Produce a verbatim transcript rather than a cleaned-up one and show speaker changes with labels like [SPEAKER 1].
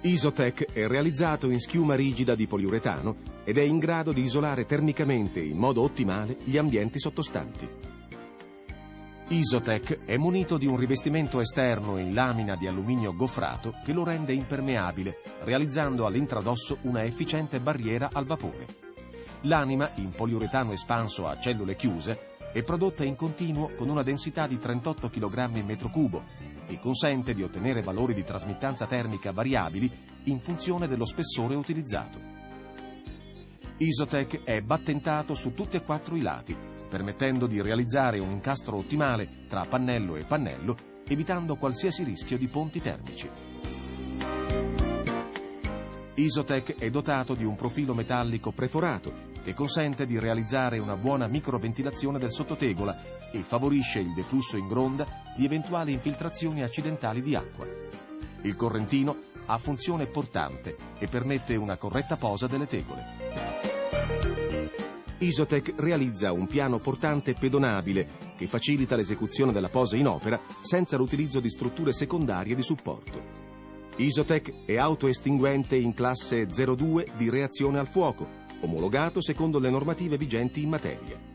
[SPEAKER 1] Isotec è realizzato in schiuma rigida di poliuretano ed è in grado di isolare termicamente in modo ottimale gli ambienti sottostanti. Isotec è munito di un rivestimento esterno in lamina di alluminio goffrato che lo rende impermeabile, realizzando all'intradosso una efficiente barriera al vapore. L'anima, in poliuretano espanso a cellule chiuse, è prodotta in continuo con una densità di trentotto chilogrammi metro cubo e consente di ottenere valori di trasmittanza termica variabili in funzione dello spessore utilizzato. Isotec è battentato su tutti e quattro i lati, permettendo di realizzare un incastro ottimale tra pannello e pannello, evitando qualsiasi rischio di ponti termici. Isotec è dotato di un profilo metallico preforato che consente di realizzare una buona microventilazione del sottotegola e favorisce il deflusso in gronda di eventuali infiltrazioni accidentali di acqua. Il correntino ha funzione portante e permette una corretta posa delle tegole. Isotec realizza un piano portante pedonabile che facilita l'esecuzione della posa in opera senza l'utilizzo di strutture secondarie di supporto. Isotec è autoestinguente in classe zero due di reazione al fuoco, omologato secondo le normative vigenti in materia.